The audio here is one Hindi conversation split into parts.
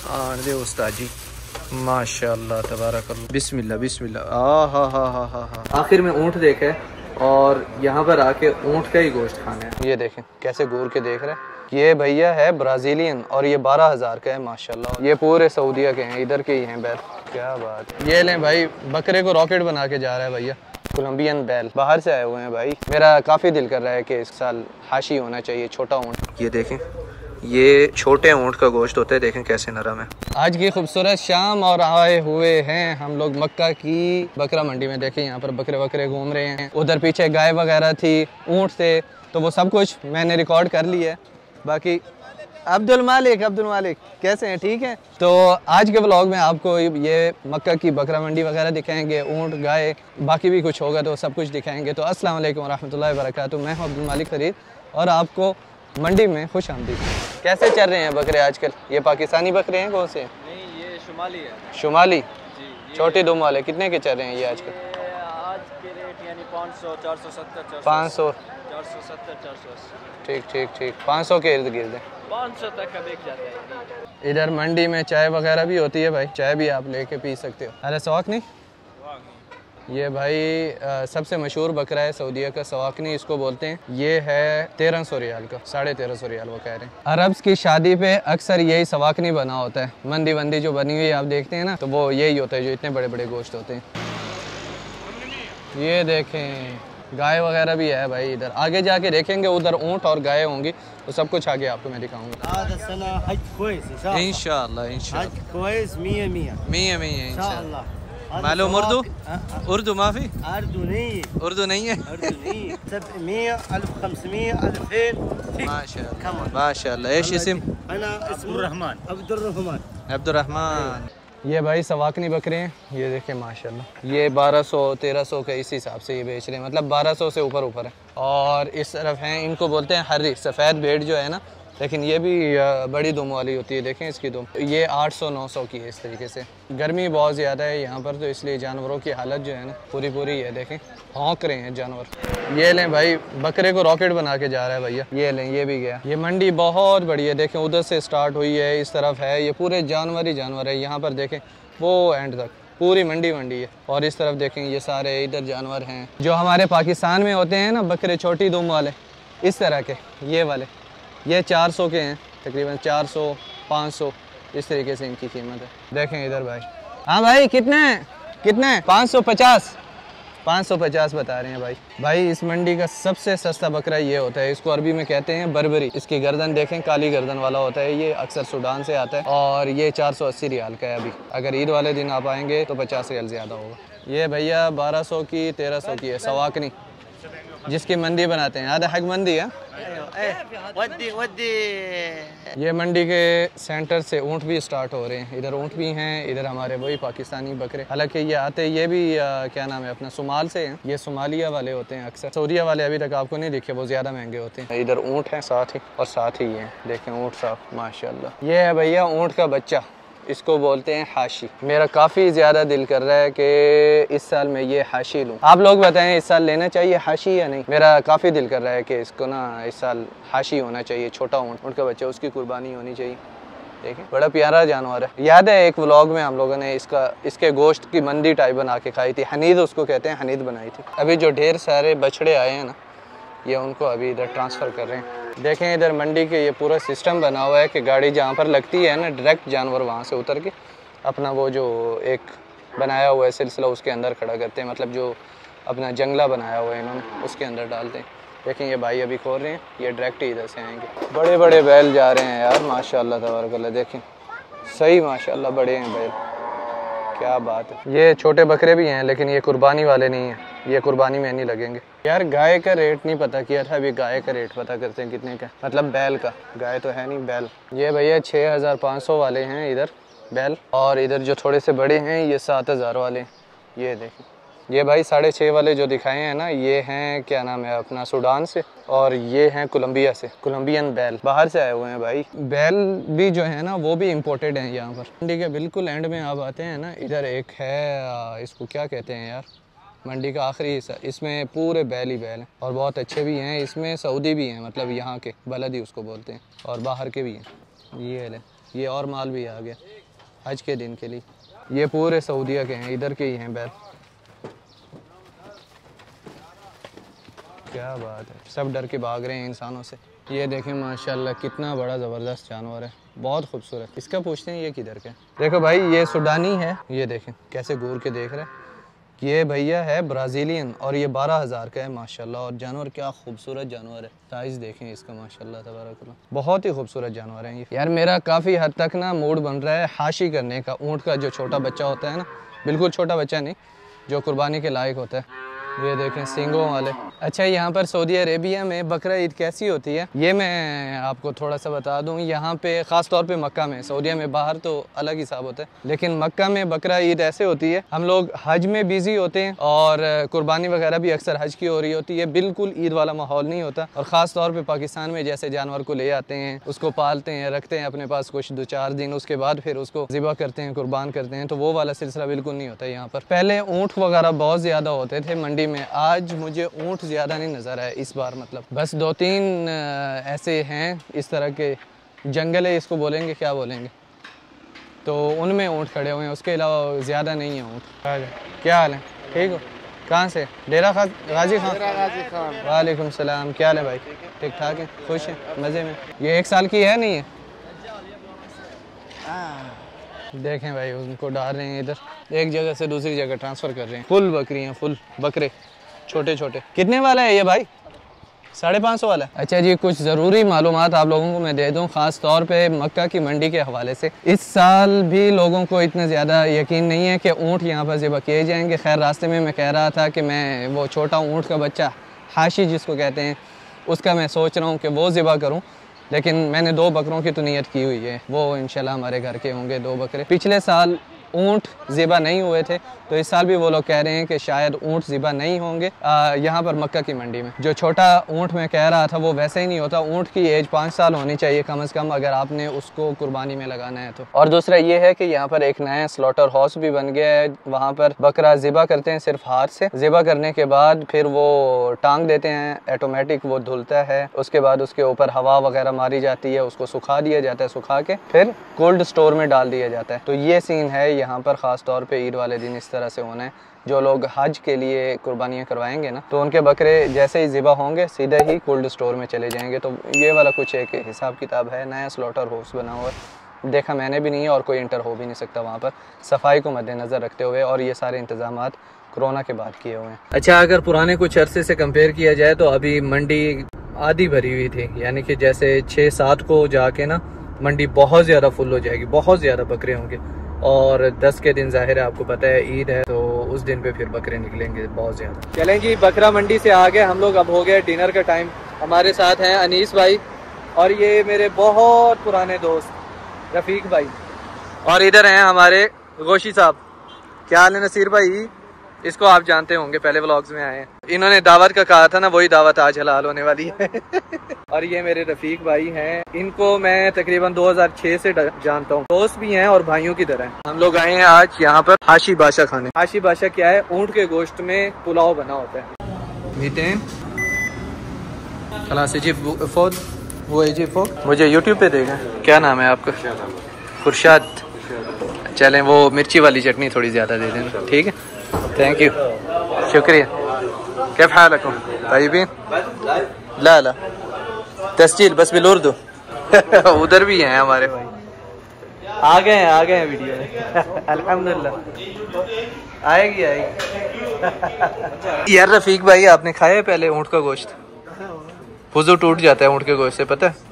दे उस्ताद जी, माशाल्लाह तबारकल्लाह, बिस्मिल्लाह बिस्मिल्लाह। हा। आखिर में ऊँट देखा है और यहाँ पर आके ऊँट का ही गोश्त खाना है। ये देखें कैसे घूर के देख रहे हैं। ये भैया है ब्राज़ीलियन और ये 12,000 का है माशाल्लाह। ये पूरे सऊदीया के हैं, इधर के ही हैं बैल। क्या बात है। ये लें भाई, बकरे को रॉकेट बना के जा रहा है भैया। कोलंबियन बैल बाहर से आए हुए हैं भाई। मेरा काफ़ी दिल कर रहा है कि इस साल हाशी होना चाहिए, छोटा ऊँट। ये देखें, ये छोटे ऊँट का गोश्त होता है, देखें कैसे नरम है। आज की खूबसूरत शाम और आए हुए हैं हम लोग मक्का की बकरा मंडी में। देखें यहाँ पर बकरे घूम रहे हैं। उधर पीछे गाय वगैरह थी, ऊँट थे, तो वो सब कुछ मैंने रिकॉर्ड कर लिया है। बाकी अब्दुल मालिक कैसे हैं, ठीक हैं? तो आज के व्लॉग में आपको ये मक्का की बकरा मंडी वगैरह दिखाएंगे, ऊँट गाय, बाकी भी कुछ होगा तो सब कुछ दिखाएंगे। तो अस्सलाम वालेकुम रहमतुल्लाहि व बरकातुहू। मैं हूं अब्दुल मालिक फरीद और आपको मंडी में खुश आमदीद। कैसे चल रहे हैं बकरे आजकल? ये पाकिस्तानी बकरे हैं, कौन से हैं? नहीं, ये शुमाली है। शुमाली जी, छोटे दुम वाले कितने के चल रहे हैं ये आजकल? आज के रेट यानी 500, 470, 500, 470, 480। ठीक 500 के इर्द गिर्द है। 500 तक का बिक जाता है। इधर मंडी में चाय वगैरह भी होती है भाई, चाय भी आप लेके पी सकते हो। अरे सवाकनी, ये भाई सबसे मशहूर बकरा है सऊदीया का, सवाकनी इसको बोलते हैं। ये है 1300 रियाल का, 1350 रियाल वो कह रहे हैं। अरब्स की शादी पे अक्सर यही सवाकनी बना होता है। मंदी वंदी जो बनी हुई आप देखते हैं ना, तो वो यही होता है जो इतने बड़े बड़े गोश्त होते हैं। ये देखें गाय वगैरह भी है भाई। इधर आगे जाके देखेंगे, उधर ऊँट और गाय होंगी, तो सब कुछ आगे आपको मैं दिखाऊंगा इंशाअल्लाह। इंशाअल्लाह मालूम उर्दू माफी उर्दू नहीं है। माशाअल्लाह। एश इस्म? अब्दुर्रहमान। ये भाई सवाकनी बकरे हैं, ये देखें माशाल्लाह। ये 1200 1300 के इस हिसाब से ये बेच रहे हैं, मतलब 1200 से ऊपर है। और इस तरफ हैं, इनको बोलते हैं हर्री, सफ़ेद भेड़ जो है ना, लेकिन ये भी बड़ी दुम वाली होती है। देखें इसकी दुम, ये 800-900 की है इस तरीके से। गर्मी बहुत ज़्यादा है यहाँ पर, तो इसलिए जानवरों की हालत जो है ना पूरी है। देखें भौंक रहे हैं जानवर। ये लें भाई, बकरे को रॉकेट बना के जा रहा है भैया। ये लें, ये भी गया। ये मंडी बहुत बड़ी है, देखें उधर से स्टार्ट हुई है, इस तरफ है, ये पूरे जानवर ही जानवर है। यहाँ पर देखें वो एंड तक पूरी मंडी है। और इस तरफ देखें ये सारे इधर जानवर हैं जो हमारे पाकिस्तान में होते हैं ना, बकरे छोटी दुम वाले, इस तरह के ये वाले। ये 400 के हैं तकरीबन, 400 500 इस तरीके से इनकी कीमत है। देखें इधर भाई। हाँ भाई कितने 550 बता रहे हैं भाई। इस मंडी का सबसे सस्ता बकरा ये होता है, इसको अरबी में कहते हैं बर्बरी। इसकी गर्दन देखें, काली गर्दन वाला होता है, ये अक्सर सूडान से आता है। और ये 480 रियाल का है अभी। अगर ईद वाले दिन आप आएंगे तो 50 रियाल ज़्यादा होगा। ये भैया 1200 की 1300 की है सवाकनी, जिसकी मंडी बनाते हैं। आधा हक मंदी है। ये मंडी के सेंटर से ऊँट भी स्टार्ट हो रहे हैं। इधर ऊँट भी हैं, इधर हमारे वही पाकिस्तानी बकरे। हालांकि ये आते, ये भी क्या नाम है अपना, सुमाल से हैं। ये सोमालिया वाले होते हैं अक्सर। सऊदीया वाले अभी तक आपको नहीं दिखे, वो ज़्यादा महंगे होते हैं। इधर ऊँट हैं साथ ही हैं। देखें ऊँट साहब माशाल्लाह। ये है भैया ऊँट का बच्चा, इसको बोलते हैं हाशी। मेरा काफ़ी ज़्यादा दिल कर रहा है कि इस साल मैं ये हाशी लूँ। आप लोग बताएं इस साल लेना चाहिए हाशी या नहीं? मेरा काफ़ी दिल कर रहा है कि इसको ना इस साल हाशी होना चाहिए, छोटा ऊँट का बच्चा, उसकी कुर्बानी होनी चाहिए। देखिए बड़ा प्यारा जानवर है। याद है एक व्लॉग में हम लोगों ने इसके गोश्त की मंदी टाइप बना के खाई थी, हनीद उसको कहते हैं, हनीद बनाई थी। अभी जो ढेर सारे बछड़े आए हैं ना, ये उनको अभी इधर ट्रांसफ़र कर रहे हैं। देखें इधर मंडी के ये पूरा सिस्टम बना हुआ है कि गाड़ी जहाँ पर लगती है ना, डायरेक्ट जानवर वहाँ से उतर के अपना वो जो एक बनाया हुआ है सिलसिला, उसके अंदर खड़ा करते हैं। मतलब जो अपना जंगला बनाया हुआ है इन्होंने, उसके अंदर डालते हैं। देखें ये भाई अभी खोल रहे हैं, ये डायरेक्ट ही इधर से आएंगे। बड़े बड़े बैल जा रहे हैं यार माशाल्लाह तबारकल्लाह। देखें सही माशाल्लाह बड़े हैं बैल, क्या बात है। ये छोटे बकरे भी हैं, लेकिन ये कुर्बानी वाले नहीं हैं, ये कुर्बानी में नहीं लगेंगे। यार गाय का रेट नहीं पता किया था, अभी गाय का रेट पता करते हैं कितने का, मतलब बैल का, गाय तो है नहीं बैल। ये भैया 6500 वाले हैं इधर बैल, और इधर जो थोड़े से बड़े हैं ये 7000 वाले हैं। ये देखें, ये भाई 6.5 वाले जो दिखाए हैं ना, ये हैं क्या नाम है अपना, सूडान से, और ये हैं कोलंबिया से। कोलंबियन बैल बाहर से आए हुए हैं भाई। बैल भी जो है ना वो भी इम्पोर्टेड हैं यहाँ पर। मंडी के बिल्कुल एंड में आप आते हैं ना, इधर एक है, इसको क्या कहते हैं यार, मंडी का आखिरी हिस्सा, इसमें पूरे बैल ही बैल हैं और बहुत अच्छे भी हैं। इसमें सऊदी भी हैं, मतलब यहाँ के बलदी उसको बोलते हैं, और बाहर के भी हैं। ये ले ये और माल भी आ गया हज के दिन के लिए। ये पूरे सऊदीया के हैं, इधर के ही हैं बैल। क्या बात है, सब डर के भाग रहे हैं इंसानों से। ये देखें माशाल्लाह कितना बड़ा ज़बरदस्त जानवर है, बहुत खूबसूरत। इसका पूछते हैं ये किधर का है। देखो भाई ये सुडानी है, ये देखें कैसे घूर के देख रहे हैं। ये भैया है ब्राज़ीलियन और ये 12,000 का है माशाल्लाह। और जानवर क्या खूबसूरत जानवर है, साइज़ देखें इसका माशाल्लाह तबारकल्लाह, बहुत ही खूबसूरत जानवर है ये। यार मेरा काफ़ी हद तक ना मूड बन रहा है हाशी करने का। ऊँट का जो छोटा बच्चा होता है ना, बिल्कुल छोटा बच्चा नहीं, जो कुर्बानी के लायक होता है, ये देखें सींगों वाले। अच्छा यहाँ पर सऊदी अरेबिया में बकरा ईद कैसी होती है ये मैं आपको थोड़ा सा बता दूँ। यहाँ पे ख़ास तौर पे मक्का में, सऊदीया में बाहर तो अलग हिसाब होता है, लेकिन मक्का में बकरा ईद ऐसे होती है, हम लोग हज में बिज़ी होते हैं और कुर्बानी वगैरह भी अक्सर हज की हो रही होती है, बिल्कुल ईद वाला माहौल नहीं होता। और ख़ास तौर पर पाकिस्तान में जैसे जानवर को ले आते हैं, उसको पालते हैं, रखते हैं अपने पास कुछ 2-4 दिन, उसके बाद फिर उसको ज़िबा करते हैं, कुर्बान करते हैं, तो वो वाला सिलसिला बिल्कुल नहीं होता यहाँ पर। पहले ऊँट वगैरह बहुत ज़्यादा होते थे मंडी में, आज मुझे ऊँट ज़्यादा नहीं नज़र आए इस बार। मतलब बस 2-3 ऐसे हैं इस तरह के, जंगल है इसको बोलेंगे, क्या बोलेंगे, तो उनमें ऊँट खड़े हुए हैं, उसके अलावा ज़्यादा नहीं है ऊँट। क्या हाल है, ठीक हो? कहाँ से? डेरा गाजी खान। वालेकुम सलाम, क्या हाल है भाई? ठीक ठाक है, खुश है, मज़े में? ये 1 साल की है नहीं है? देखें भाई उनको डाल रहे हैं इधर, एक जगह से दूसरी जगह ट्रांसफ़र कर रहे हैं। फुल बकरियाँ, फुल बकरे छोटे छोटे। कितने वाला है ये भाई? 550 वाला। अच्छा जी, कुछ ज़रूरी मालूमात आप लोगों को मैं दे दूं, ख़ास तौर पे मक्का की मंडी के हवाले से। इस साल भी लोगों को इतना ज़्यादा यकीन नहीं है कि ऊँट यहाँ पर ज़िबा किए जाएंगे। खैर रास्ते में मैं कह रहा था कि मैं वो छोटा ऊँट का बच्चा हाशी जिसको कहते हैं, उसका मैं सोच रहा हूँ कि वो ज़िबा करूँ, लेकिन मैंने 2 बकरों की तो नियत की हुई है, वो इंशाल्लाह हमारे घर के होंगे 2 बकरे। पिछले साल ऊँट ज़िबा नहीं हुए थे, तो इस साल भी वो लोग कह रहे हैं कि शायद ऊँट ज़िबा नहीं होंगे यहाँ पर मक्का की मंडी में। जो छोटा ऊँट मैं कह रहा था वो वैसे ही नहीं होता, ऊँट की एज 5 साल होनी चाहिए कम से कम, अगर आपने उसको कुर्बानी में लगाना है तो। और दूसरा ये है कि यहाँ पर एक नया स्लॉटर हाउस भी बन गया है, वहाँ पर बकरा ज़िबा करते हैं सिर्फ हाथ से। ज़िबा करने के बाद फिर वो टांग देते हैं, ऑटोमेटिक वो धुलता है, उसके बाद उसके ऊपर हवा वगैरह मारी जाती है, उसको सुखा दिया जाता है, सुखा के फिर कोल्ड स्टोर में डाल दिया जाता है। तो ये सीन है यहाँ पर, ख़ास तौर पे ईद वाले दिन इस तरह से होना है। जो लोग हज के लिए कुर्बानियाँ करवाएंगे ना, तो उनके बकरे जैसे ही ज़िबा होंगे सीधे ही कोल्ड स्टोर में चले जाएंगे। तो ये वाला कुछ एक हिसाब किताब है। नया स्लॉटर हाउस बना हुआ है, देखा मैंने भी नहीं है और कोई इंटर हो भी नहीं सकता वहाँ पर, सफाई को मद्देनज़र रखते हुए, और ये सारे इंतजामात कोरोना के बाद किए हुए हैं। अच्छा, अगर पुराने कुछ अरसे से कंपेयर किया जाए तो अभी मंडी आधी भरी हुई थी, यानी कि जैसे 6-7 को जाके ना मंडी बहुत ज़्यादा फुल हो जाएगी, बहुत ज़्यादा बकरे होंगे। और 10 के दिन जाहिर है आपको पता है ईद है, तो उस दिन पे फिर बकरे निकलेंगे बहुत ज़्यादा। चलें जी, बकरा मंडी से आ गए हम लोग, अब हो गया डिनर का टाइम। हमारे साथ हैं अनीस भाई और ये मेरे बहुत पुराने दोस्त रफ़ीक भाई, और इधर हैं हमारे गोशी साहब। क्या हाल है नसीर भाई? इसको आप जानते होंगे, पहले व्लॉग्स में आए हैं। इन्होंने दावत का कहा था ना, वही दावत आज हलाल होने वाली है। और ये मेरे रफ़ीक भाई हैं, इनको मैं तकरीबन 2006 से जानता हूँ, दोस्त भी हैं और भाइयों की तरह। हम लोग आए हैं आज यहाँ पर हाशी बादशाह खाने। हाशी बादशाह क्या है? ऊँट के गोश्त में पुलाव बना होता है। मीठे मुझे यूट्यूब पे देखा, क्या नाम है आपका? खुर्शाद। चलें वो मिर्ची वाली चटनी थोड़ी ज़्यादा दे देना, ठीक है? थैंक यू, शुक्रिया। कैफ हालकुम? तय्यबीन? ला ला तस्जील बस बिलुर्दू। उधर भी हैं हमारे भाई, आ गए हैं वीडियो में। अल्हम्दुलिल्लाह आएगी। यार रफ़ीक भाई, आपने खाया है पहले ऊँट का गोश्त? वुज़ू टूट जाता है ऊँट के गोश्त से, पता है?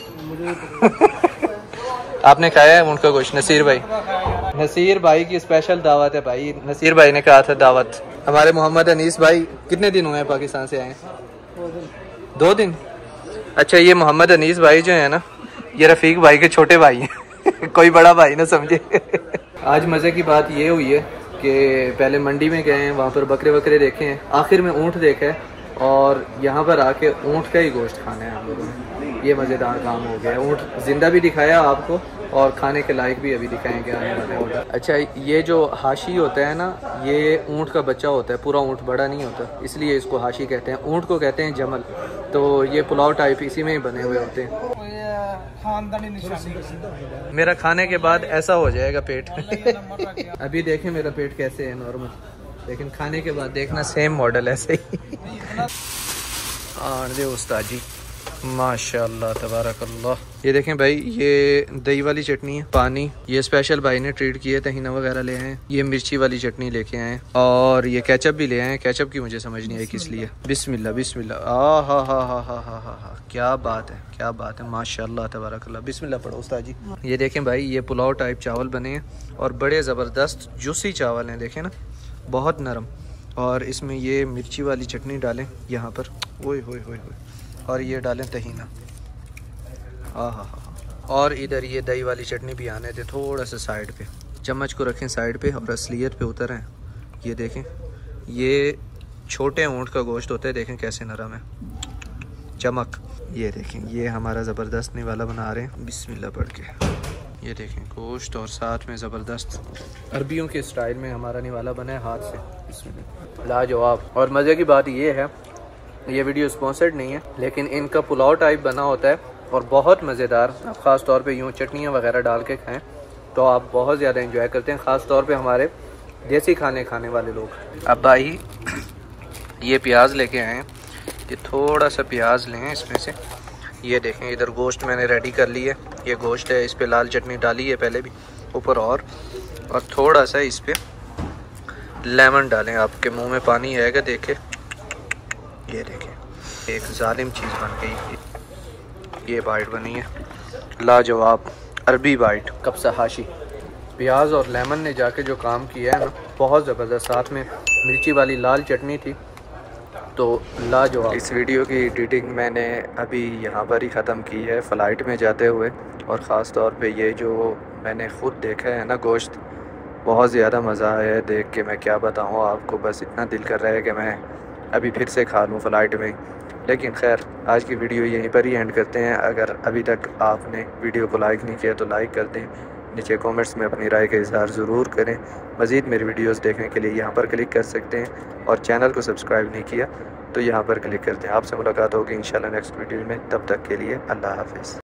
आपने खाया है ऊँट का गोश्त? नसीर भाई की स्पेशल दावत है भाई, नसीर भाई ने कहा था दावत। हमारे मोहम्मद अनीस भाई कितने दिन हुए हैं पाकिस्तान से आए? 2 दिन। अच्छा, ये मोहम्मद अनीस भाई जो है ना, ये रफ़ीक भाई के छोटे भाई हैं। कोई बड़ा भाई ना समझे। आज मज़े की बात ये हुई है कि पहले मंडी में गए हैं, वहाँ पर बकरे देखे हैं, आखिर में ऊँट देखा है, और यहाँ पर आके ऊँट का ही गोश्त खाना है हम लोगों ने। ये मज़ेदार काम हो गया। ऊँट जिंदा भी दिखाया आपको और खाने के लायक भी अभी दिखाएंगे आने वाले ऑर्डर। अच्छा, ये जो हाशी होता है ना, ये ऊँट का बच्चा होता है, पूरा ऊँट बड़ा नहीं होता, इसलिए इसको हाशी कहते हैं। ऊँट को कहते हैं जमल। तो ये पुलाव टाइप इसी में ही बने हुए होते हैं। खानदानी निशानी। मेरा खाने के बाद ऐसा हो जाएगा पेट। अभी देखें मेरा पेट कैसे है, नॉर्मल, लेकिन खाने के बाद देखना सेम मॉडल ऐसे ही। और उस्ताद जी माशाल्लाह तबारकल्लाह। ये देखें भाई, ये दही वाली चटनी है, पानी ये स्पेशल भाई ने ट्रीट किए, तहीना वगैरह ले आए। ये मिर्ची वाली चटनी लेके आए और ये केचप भी ले आए। केचप की मुझे समझ नहीं आई किस लिए। बिस्मिल्लाह बिस्मिल्लाह। हा, क्या बात है, क्या बात है, माशाल्लाह तबारकल्लाह। बिस्मिल्लाह पढ़ो उस्ताद जी। ये देखें भाई, ये पुलाव टाइप चावल बने हैं और बड़े ज़बरदस्त जूसी चावल हैं, देखें ना, बहुत नरम। और इसमें ये मिर्ची वाली चटनी डालें यहाँ पर, ओए होए होए होए, और ये डालें तहीना। हाँ। और इधर ये दही वाली चटनी भी आने थे थोड़ा सा साइड पे। चम्मच को रखें साइड पे और असलियत पे उतर हैं। ये देखें, ये छोटे ऊँट का गोश्त होता है, देखें कैसे नरम है, चमक। ये देखें, ये हमारा ज़बरदस्त निवाला बना रहे हैं, बिस्मिल्लाह पढ़ के। ये देखें गोश्त और साथ में ज़बरदस्त अरबियों के स्टाइल में हमारा निवाला बना है हाथ से, बिस्मिल्लाह, लाजवाब। और मज़े की बात ये है, ये वीडियो स्पॉन्सर्ड नहीं है, लेकिन इनका पुलाव टाइप बना होता है और बहुत मज़ेदार। आप ख़ास तौर पे यूँ चटनियाँ वगैरह डाल के खाएं तो आप बहुत ज़्यादा एंजॉय करते हैं, ख़ास तौर पे हमारे देसी खाने खाने वाले लोग। अब भाई ये प्याज लेके आए हैं, कि थोड़ा सा प्याज लें इसमें से। ये देखें, इधर गोश्त मैंने रेडी कर ली है, ये गोश्त है, इस पर लाल चटनी डाली है पहले भी ऊपर, और थोड़ा सा इस पर लेमन डालें। आपके मुंह में पानी आएगा देखे। ये देखें, एक जालिम चीज़ बन गई। ये बाइट बनी है लाजवाब, अरबी बाइट, कब्सा हाशी। प्याज और लेमन ने जाके जो काम किया है ना, बहुत ज़बरदस्त। साथ में मिर्ची वाली लाल चटनी थी, तो लाजवाब। इस वीडियो की एडिटिंग मैंने अभी यहाँ पर ही ख़त्म की है फ़्लाइट में जाते हुए, और ख़ास तौर पे ये जो मैंने ख़ुद देखा है ना गोश्त, बहुत ज़्यादा मज़ा आया है देख के। मैं क्या बताऊँ आपको, बस इतना दिल कर रहा है कि मैं अभी फिर से खा लूँ फ़्लाइट में। लेकिन खैर, आज की वीडियो यहीं पर ही एंड करते हैं। अगर अभी तक आपने वीडियो को लाइक नहीं किया तो लाइक कर दें, नीचे कमेंट्स में अपनी राय का इज़हार ज़रूर करें। मज़ीद मेरी वीडियोस देखने के लिए यहाँ पर क्लिक कर सकते हैं, और चैनल को सब्सक्राइब नहीं किया तो यहाँ पर क्लिक करते हैं। आपसे मुलाकात होगी इंशाल्लाह नेक्स्ट वीडियो में, तब तक के लिए अल्लाह हाफ़िज़।